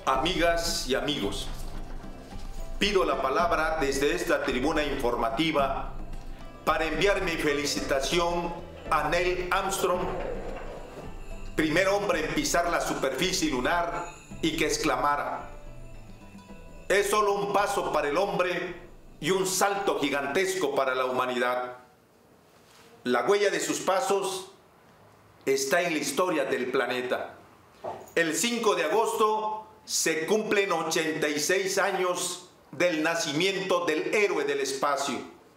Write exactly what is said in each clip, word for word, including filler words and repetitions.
Amigas y amigos, pido la palabra desde esta tribuna informativa para enviar mi felicitación a Neil Armstrong, primer hombre en pisar la superficie lunar y que exclamara: es solo un paso para el hombre y un salto gigantesco para la humanidad. La huella de sus pasos está en la historia del planeta. El cinco de agosto se cumplen ochenta y seis años del nacimiento del héroe del espacio.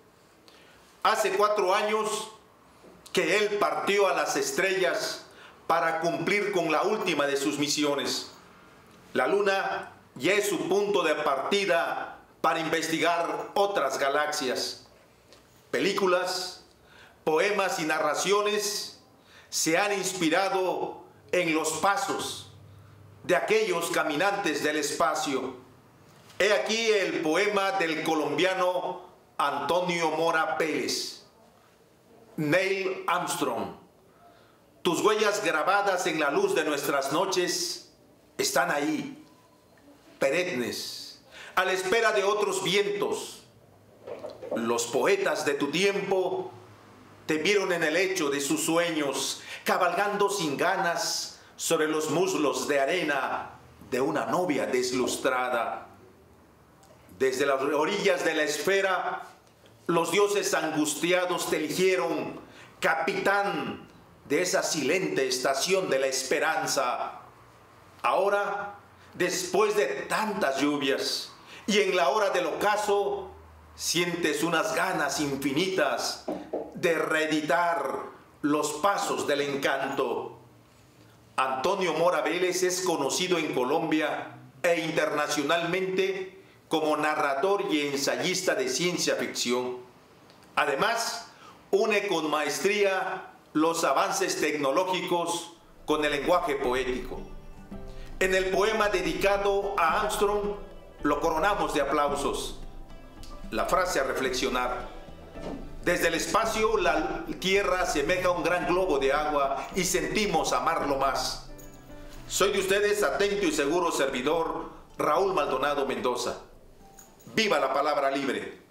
Hace cuatro años que él partió a las estrellas para cumplir con la última de sus misiones. La Luna ya es su punto de partida para investigar otras galaxias. Películas, poemas y narraciones se han inspirado en los pasos de aquellos caminantes del espacio. He aquí el poema del colombiano Antonio Mora Vélez. Neil Armstrong, tus huellas grabadas en la luz de nuestras noches están ahí, perennes, a la espera de otros vientos. Los poetas de tu tiempo te vieron en el lecho de sus sueños, cabalgando sin ganas sobre los muslos de arena de una novia deslustrada. Desde las orillas de la esfera, los dioses angustiados te eligieron capitán de esa silente estación de la esperanza. Ahora, después de tantas lluvias y en la hora del ocaso, sientes unas ganas infinitas de reeditar los pasos del encanto. Antonio Mora Vélez es conocido en Colombia e internacionalmente como narrador y ensayista de ciencia ficción. Además, une con maestría los avances tecnológicos con el lenguaje poético. En el poema dedicado a Armstrong, lo coronamos de aplausos. La frase a reflexionar: desde el espacio la Tierra asemeja un gran globo de agua y sentimos amarlo más. Soy de ustedes atento y seguro servidor Raúl Maldonado Mendoza. ¡Viva la palabra libre!